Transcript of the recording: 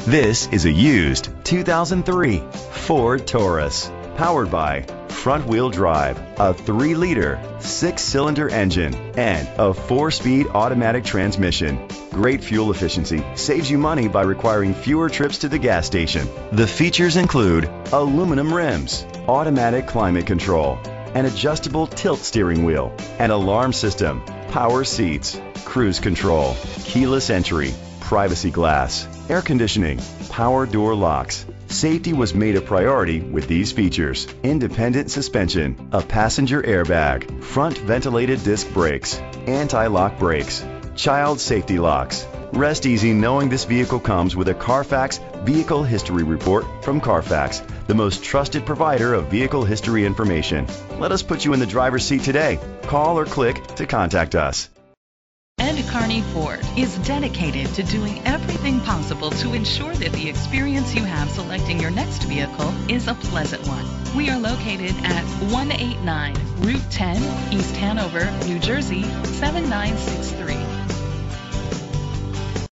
This is a used 2003 Ford Taurus, powered by front-wheel drive, a 3-liter, 6-cylinder engine, and a 4-speed automatic transmission. Great fuel efficiency saves you money by requiring fewer trips to the gas station. The features include aluminum rims, automatic climate control, an adjustable tilt steering wheel, an alarm system, power seats, cruise control, keyless entry, privacy glass, air conditioning, power door locks. Safety was made a priority with these features: independent suspension, a passenger airbag, front ventilated disc brakes, anti-lock brakes, child safety locks. Rest easy knowing this vehicle comes with a Carfax Vehicle History Report from Carfax, the most trusted provider of vehicle history information. Let us put you in the driver's seat today. Call or click to contact us. Ed Carney Ford is dedicated to doing everything possible to ensure that the experience you have selecting your next vehicle is a pleasant one. We are located at 189 Route 10, East Hanover, New Jersey, 7963.